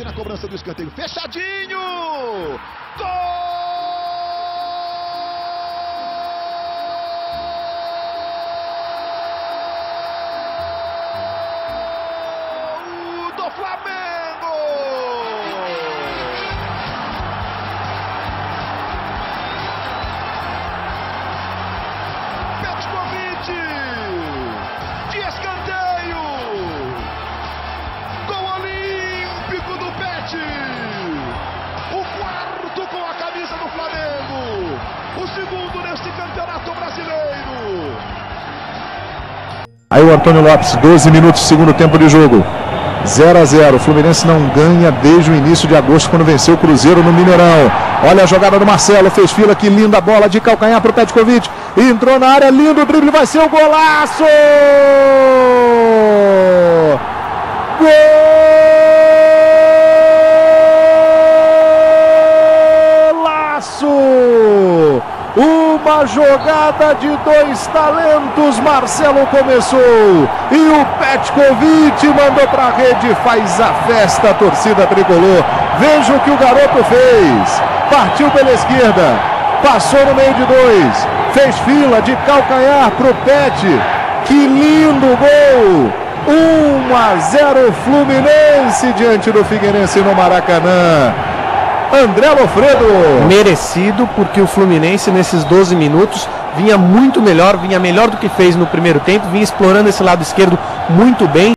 Fluminense na cobrança do escanteio. Fechadinho! Gol! De escanteio, gol olímpico do Pet, o quarto com a camisa do Flamengo, o segundo neste campeonato brasileiro. Aí o Antônio Lopes, 12 minutos, segundo tempo de jogo, 0-0, o Fluminense não ganha desde o início de agosto, quando venceu o Cruzeiro no Mineirão. Olha a jogada do Marcelo, fez fila, que linda bola de calcanhar para o Petkovic, entrou na área, lindo drible, vai ser o golaço! Golaço! Uma jogada de dois talentos, Marcelo começou e o Petkovic mandou para a rede, faz a festa, a torcida tricolor. Veja o que o garoto fez, partiu pela esquerda, passou no meio de dois, fez fila de calcanhar para o Pet, que lindo gol! 1-0 Fluminense diante do Figueirense no Maracanã. André Lofredo. Merecido, porque o Fluminense nesses 12 minutos vinha muito melhor, vinha melhor do que fez no primeiro tempo, vinha explorando esse lado esquerdo muito bem.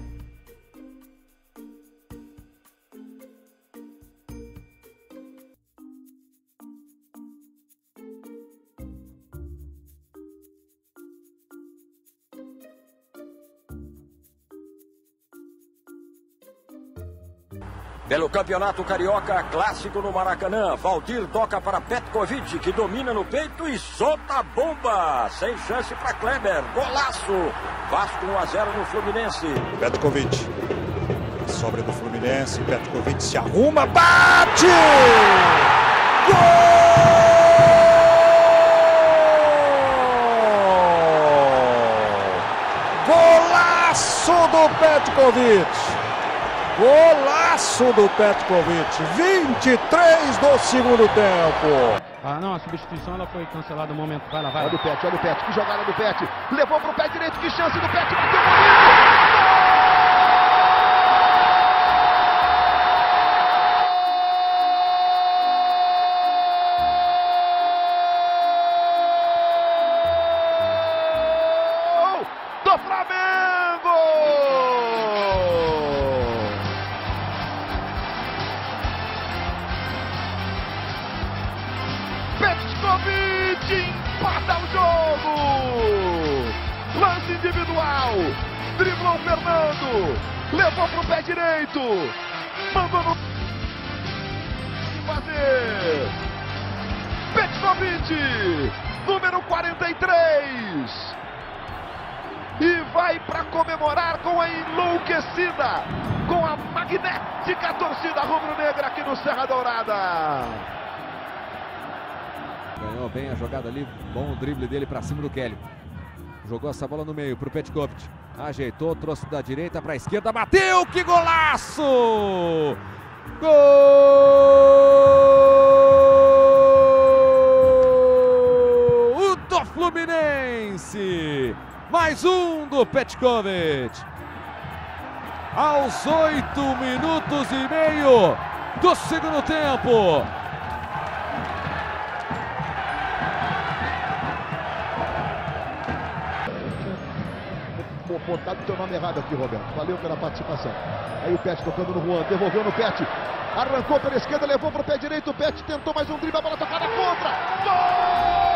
Pelo Campeonato Carioca, clássico no Maracanã, Valdir toca para Petkovic, que domina no peito e solta a bomba. Sem chance para Kleber, golaço. Vasco 1-0 no Fluminense. Petkovic, sobra do Fluminense, Petkovic se arruma, bate! Gol! Golaço do Petkovic! Golaço do Petkovic, 23 do segundo tempo. Ah não, a substituição ela foi cancelada no momento. Vai lá, vai lá. Olha o Pet, que jogada do Pet. Levou pro pé direito, que chance do Pet. Bateu do Flamengo! Petkovic empata o jogo! Lance individual! Driblou o Fernando! Levou pro pé direito! Mandou no... fazer! Petkovic! Número 43! E vai para comemorar com a enlouquecida, com a magnética torcida rubro-negra aqui no Serra Dourada. Ganhou bem a jogada ali, bom o drible dele para cima do Kelly. Jogou essa bola no meio para o Petkovic. Ajeitou, trouxe da direita para a esquerda, bateu, que golaço! Gol do Fluminense! Mais um do Petkovic. Aos 8 minutos e meio do segundo tempo. Botado o teu nome errado aqui, Roberto. Valeu pela participação. Aí o Pet tocando no Juan, devolveu no Pet. Arrancou pela esquerda, levou para o pé direito. O Pet tentou mais um drible, a bola tocada contra. Gol!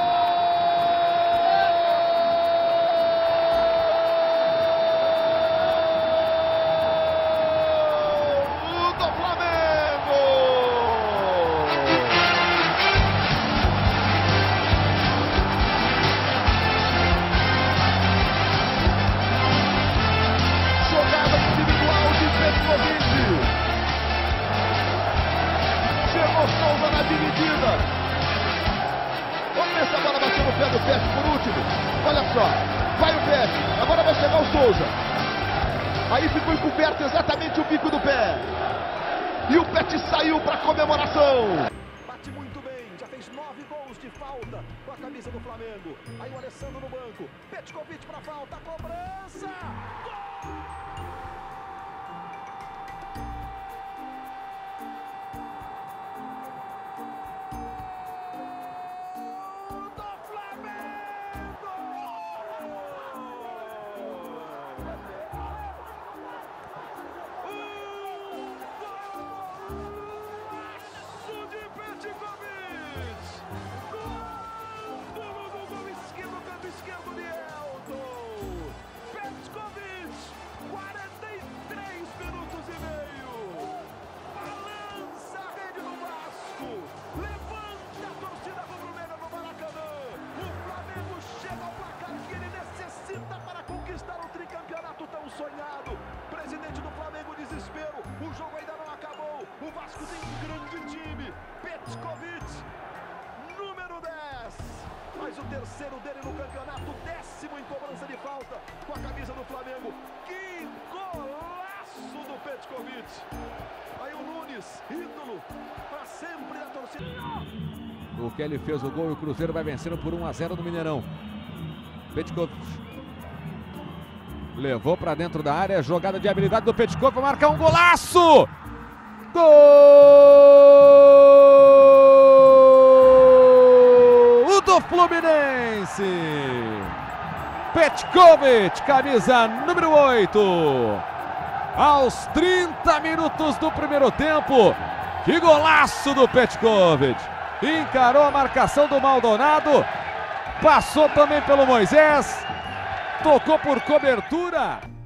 Souza na dividida. Vamos ver se a bola bateu no pé do Pet por último. Olha só, vai o Pet, agora vai chegar o Souza. Aí ficou encoberto exatamente o bico do pé. E o Pet saiu para comemoração. Bate muito bem, já fez 9 gols de falta com a camisa do Flamengo. Aí o Alessandro no banco. Petkovic para falta, cobrança. Gol! Sonhado, presidente do Flamengo, desespero, o jogo ainda não acabou, o Vasco tem um grande time, Petkovic, número 10, mas o terceiro dele no campeonato, 10º em cobrança de falta, com a camisa do Flamengo, que golaço do Petkovic, aí o Nunes, ídolo, para sempre da torcida. O Kelly fez o gol e o Cruzeiro vai vencendo por 1-0 no Mineirão. Petkovic levou para dentro da área, jogada de habilidade do Petkovic para marcar um golaço! Gol do Fluminense! Petkovic, camisa número 8. Aos 30 minutos do primeiro tempo, que golaço do Petkovic! Encarou a marcação do Maldonado, passou também pelo Moisés, tocou por cobertura.